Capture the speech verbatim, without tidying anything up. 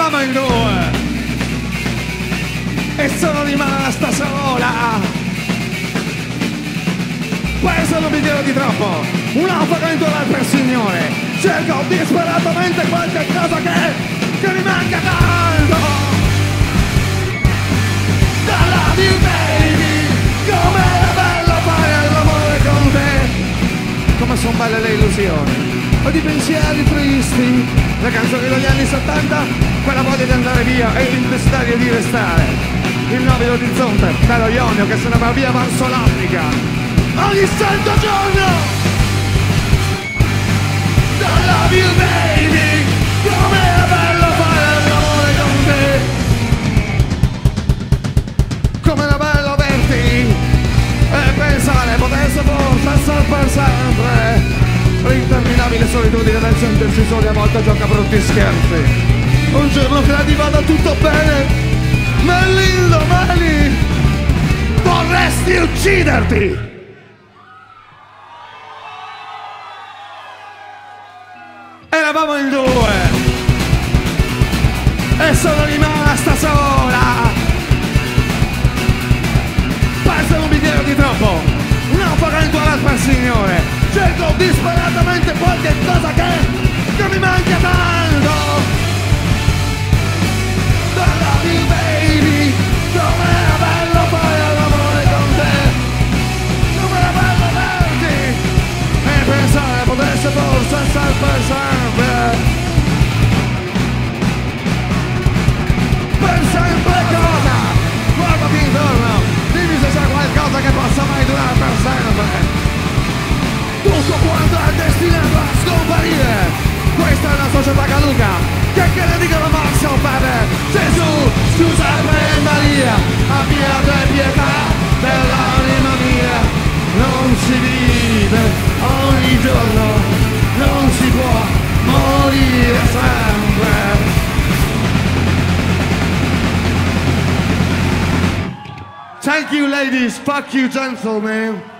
Eravamo in due e sono rimasta sola. Questo non mi dirò di troppo. Un naufrago in due per Signore. Cerco disperatamente qualche cosa che, che mi manca tanto. Dalla you baby, com'era bello fare l'amore con te. Come son belle le illusioni. Ho di pensieri tristi, le canzoni degli anni settanta, quella voglia di andare via e il desiderio di restare. Il nobile orizzonte dallo Ionio che se ne va via verso l'Africa ogni santo giorno. I love you baby, com'era bello fare l'amore con te. Com'era bello averti e pensare potesse forse essere per sempre. L'interminabile solitudine del sentirsi soli a volte gioca brutti scherzi. Un giorno credi vada tutto bene, ma l'indomani vorresti ucciderti. Eravamo in due e sono rimasta sola. Basta un bicchiere di troppo, non farò in toilet per Signore. Cerco disperatamente qualche cosa che, che mi manca tanto. I love you baby, com'era bello fare l'amore con te. Com'era bello averti e pensare potesse forse essere per sempre. Per sempre cosa? Guardati intorno, dimmi se c'è qualcosa che possa mai durare per sempre. Tutto quanto è destinato a scomparire. Questa è una società caduca. Che che ne dicono Max o Padre, Gesù, Giuseppe e Maria. Abbiate pietà dell'anima mia. Non si vive ogni giorno, non si può morire sempre. Thank you ladies, fuck you gentlemen.